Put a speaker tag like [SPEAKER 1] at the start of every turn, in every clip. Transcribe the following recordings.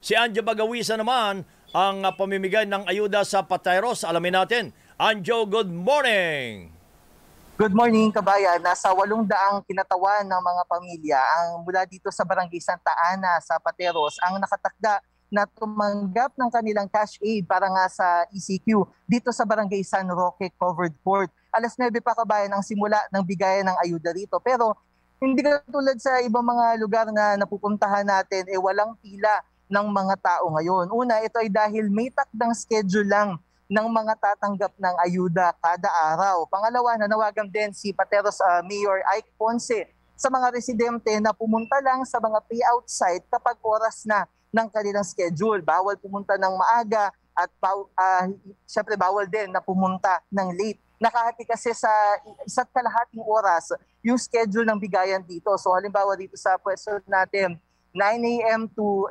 [SPEAKER 1] Si Anjo Bagawisa naman ang pamimigay ng ayuda sa Pateros. Alamin natin. Anjo, good morning!
[SPEAKER 2] Good morning, kabayan. Nasa 800 kinatawan ng mga pamilya ang mula dito sa Barangay Santa Ana sa Pateros ang nakatakda na tumanggap ng kanilang cash aid para nga sa ECQ dito sa Barangay San Roque Covered Court. Alas 9 pa, kabayan, ang simula ng bigayan ng ayuda rito. Pero hindi katulad sa ibang mga lugar na napupuntahan natin, walang pila ng mga tao ngayon. Una, ito ay dahil may takdang schedule lang ng mga tatanggap ng ayuda kada araw. Pangalawa, nanawagan din si Pateros Mayor Ike Ponce sa mga residente na pumunta lang sa mga payout site kapag oras na ng kanilang schedule. Bawal pumunta ng maaga at syempre bawal din na pumunta ng late. Nakahati kasi sa isa't kalahating oras yung schedule ng bigayan dito. So halimbawa dito sa pwesto natin, 9 a.m. to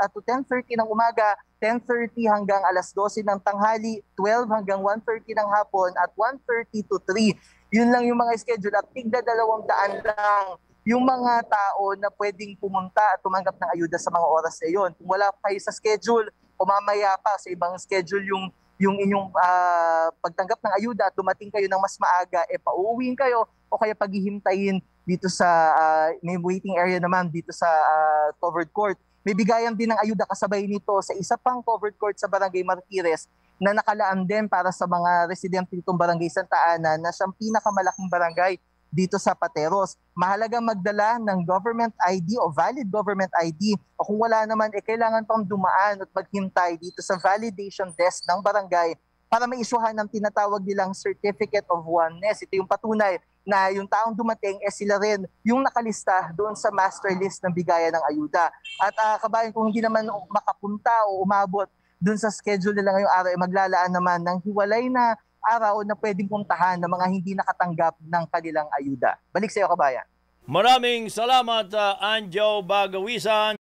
[SPEAKER 2] 10:30 ng umaga, 10:30 hanggang alas 12 ng tanghali, 12 hanggang 1:30 ng hapon, at 1:30 to 3. Yun lang yung mga schedule at tigda 200 lang yung mga tao na pwedeng pumunta at tumanggap ng ayuda sa mga oras na yun. Kung wala kayo sa schedule o mamaya pa sa ibang schedule yung inyong pagtanggap ng ayuda at dumating kayo ng mas maaga, pauuwiin kayo o kaya paghihintayin dito sa may waiting area naman dito sa covered court. May bigayan din ng ayuda kasabay nito sa isa pang covered court sa Barangay Martires na nakalaan din para sa mga residente nitong Barangay Santa Ana na siyang pinakamalaking barangay dito sa Pateros. Mahalaga magdala ng government ID o valid government ID, o kung wala naman, kailangan pang dumaan at maghintay dito sa validation desk ng barangay para maisyuhan ng tinatawag nilang Certificate of Oneness. Ito yung patunay na yung taong dumating sila rin yung nakalista doon sa master list ng bigayan ng ayuda. At kabayan, kung hindi naman makapunta o umabot doon sa schedule nila ngayong araw, maglalaan naman ng hiwalay na araw na pwedeng puntahan ng mga hindi nakatanggap ng kanilang ayuda. Balik sa iyo, kabayan.
[SPEAKER 1] Maraming salamat, Anjo Bagawisan.